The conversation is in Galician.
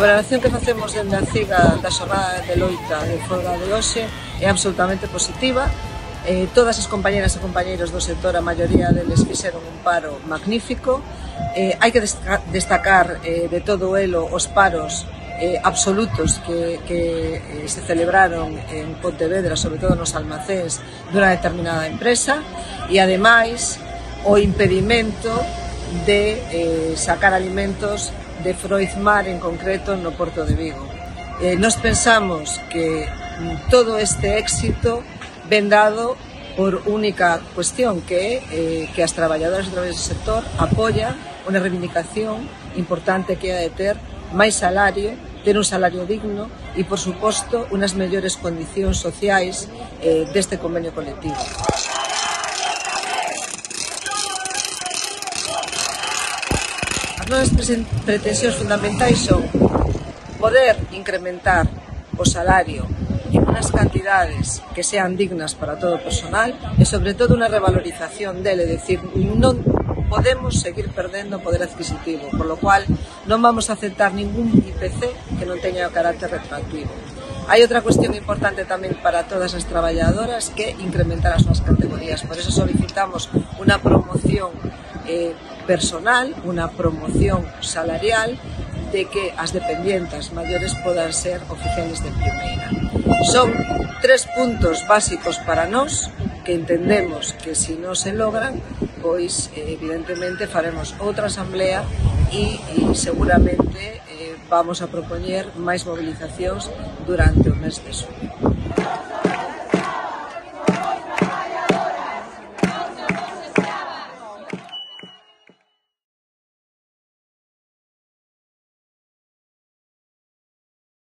valoración que facemos dende a CIGA da xornada de loita de folga de hoxe é absolutamente positiva. Todas as compañeras e compañeiros do sector, a maioría deles fixeron un paro magnífico. Hai que destacar de todo elo os paros absolutos que se celebraron en Pontevedra, sobre todo nos almacéns dunha determinada empresa, e ademais o impedimento de sacar alimentos de Froizmar en concreto no Porto de Vigo. Nos pensamos que todo este éxito ven dado por única cuestión, que é que as traballadoras e traballadores do sector apoian unha reivindicación importante que é de ter máis salario, ter un salario digno e, por suposto, unas mellores condicións sociais deste convenio colectivo. As nosas pretensións fundamentais son poder incrementar o salario en unas cantidades que sean dignas para todo o personal e, sobre todo, unha revalorización dele, é dicir, non podemos seguir perdendo poder adquisitivo, por lo cual non vamos a aceptar ningún IPC que non teña o carácter retroactivo. Hai outra cuestión importante tamén para todas as traballadoras, que é incrementar as súas categorías. Por eso solicitamos unha promoción personal, unha promoción salarial, de que as dependientas maiores podan ser oficiales de primeira. Son 3 puntos básicos para nós que entendemos que se non se logran, pois evidentemente faremos outra asamblea e seguramente vamos a propoñer máis movilizacións durante o mes de xullo.